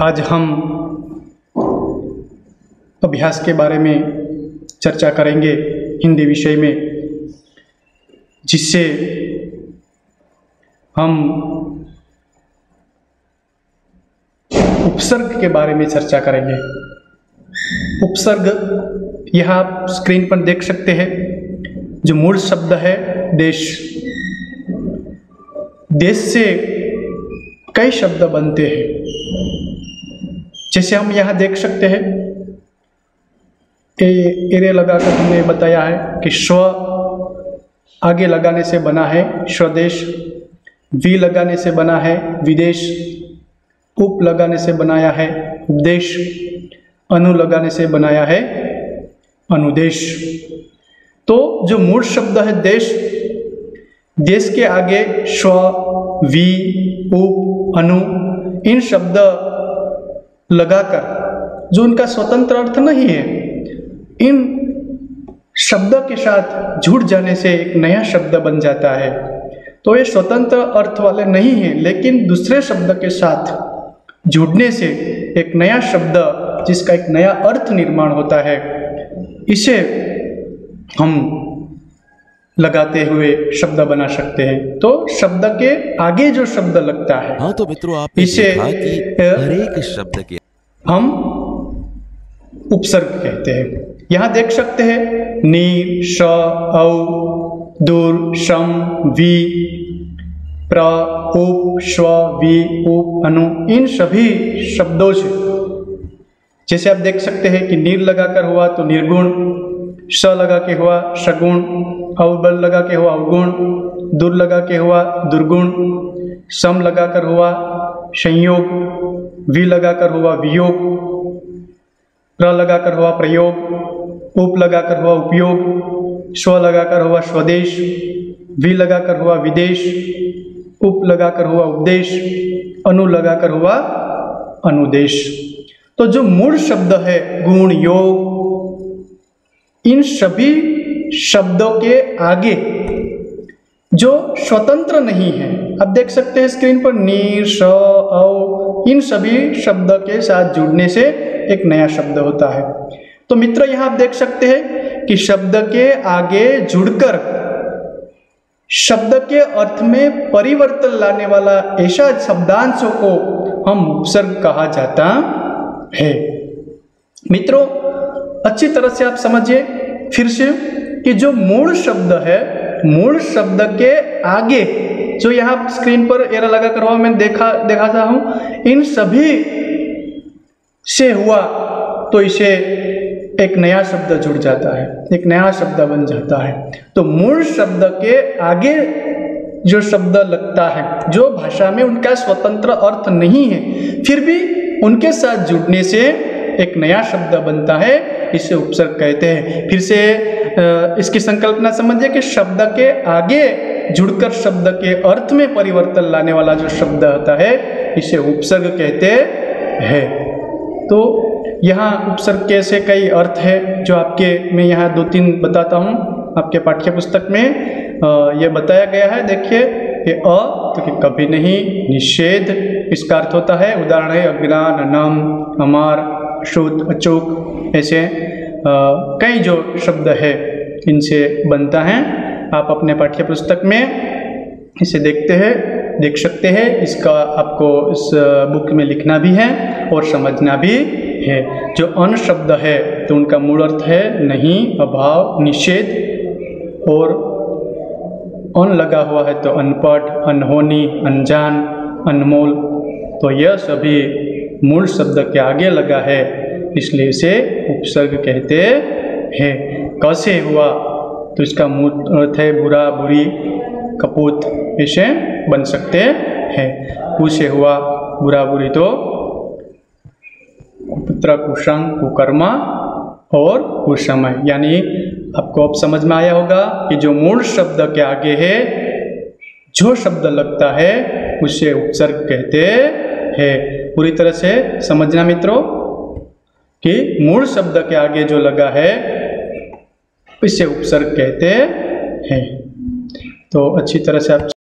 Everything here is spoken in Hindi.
आज हम अभ्यास के बारे में चर्चा करेंगे हिंदी विषय में, जिससे हम उपसर्ग के बारे में चर्चा करेंगे। उपसर्ग यह आप स्क्रीन पर देख सकते हैं। जो मूल शब्द है देश, देश से कई शब्द बनते हैं। जैसे हम यहाँ देख सकते हैं, एरे लगाकर हमने बताया है कि स्व आगे लगाने से बना है स्वदेश, वी लगाने से बना है विदेश, उप लगाने से बनाया है उपदेश, अनु लगाने से बनाया है अनुदेश। तो जो मूल शब्द है देश, देश के आगे स्व, वी, उप, अनु इन शब्द लगाकर जो उनका स्वतंत्र अर्थ नहीं है, इन शब्दों के साथ जुड़ जाने से एक नया शब्द बन जाता है। तो ये स्वतंत्र अर्थ वाले नहीं हैं, लेकिन दूसरे शब्द के साथ जुड़ने से एक नया शब्द जिसका एक नया अर्थ निर्माण होता है, इसे हम लगाते हुए शब्द बना सकते हैं। तो शब्द के आगे जो शब्द लगता है, हाँ तो मित्रों, आपने इसे देखा कि हर एक शब्द के हम उपसर्ग कहते हैं। यहाँ देख सकते हैं नी, श, औ, दूर, शम, वी, प्र, उप, स्व, वी, उप, अनु इन सभी शब्दों से, जैसे आप देख सकते हैं कि नीर लगाकर हुआ तो निर्गुण, स लगा के हुआ सगुण, अवबल लगा के हुआ अवगुण, दूर लगा के हुआ दुर्गुण, सम लगाकर हुआ संयोग, वी लगाकर हुआ वियोग, प्र लगाकर हुआ प्रयोग, उप लगाकर हुआ उपयोग, स्व लगाकर हुआ स्वदेश, वी लगाकर हुआ विदेश, उप लगाकर हुआ उपदेश, अनु लगाकर हुआ अनुदेश। तो जो मूल शब्द है गुण, योग, इन सभी शब्दों के आगे जो स्वतंत्र नहीं है, आप देख सकते हैं स्क्रीन पर नीर, स, औ इन सभी शब्द के साथ जुड़ने से एक नया शब्द होता है। तो मित्र, यहाँ आप देख सकते हैं कि शब्द के आगे जुड़कर शब्द के अर्थ में परिवर्तन लाने वाला ऐसा शब्दांशों को हम उपसर्ग कहा जाता है। मित्रों, अच्छी तरह से आप समझिए फिर से कि जो मूल शब्द है, मूल शब्द के आगे जो यहाँ स्क्रीन पर एरा लगा कर हुआ मैं दिखाता हूँ, इन सभी से हुआ तो इसे एक नया शब्द जुड़ जाता है, एक नया शब्द बन जाता है। तो मूल शब्द के आगे जो शब्द लगता है, जो भाषा में उनका स्वतंत्र अर्थ नहीं है, फिर भी उनके साथ जुड़ने से एक नया शब्द बनता है, इसे उपसर्ग कहते हैं। फिर से इसकी संकल्पना समझिए कि शब्द के आगे जुड़कर शब्द के अर्थ में परिवर्तन लाने वाला जो शब्द होता है, इसे उपसर्ग कहते हैं। तो यहाँ उपसर्ग के ऐसे कई अर्थ है जो मैं यहाँ 2-3 बताता हूँ। आपके पाठ्य पुस्तक में यह बताया गया है। देखिए, ये अ तो कि कभी नहीं, निषेध इसका अर्थ होता है। उदाहरण है अज्ञान, अनम, अमार, अशुद्ध, अचूक, ऐसे कई जो शब्द है इनसे बनता है। आप अपने पाठ्य पुस्तक में इसे देख सकते हैं। इसका आपको इस बुक में लिखना भी है और समझना भी है। जो अन शब्द है तो उनका मूल अर्थ है नहीं, अभाव, निषेध, और अन लगा हुआ है तो अनपढ़, अनहोनी, अनजान, अनमोल। तो यह सभी मूल शब्द के आगे लगा है, इसलिए इसे उपसर्ग कहते हैं। क से हुआ तो इसका मूल अर्थ है बुरा, बुरी, कपूत, ऐसे बन सकते हैं। कु से हुआ बुरा, बुरी तो कुपुत्र, कुसंग, कुकर्मा और कुसमय। यानी आपको अब समझ में आया होगा कि जो मूल शब्द के आगे है जो शब्द लगता है उसे उपसर्ग कहते हैं। पूरी तरह से समझना मित्रों कि मूल शब्द के आगे जो लगा है इसे उपसर्ग कहते हैं। तो अच्छी तरह से आप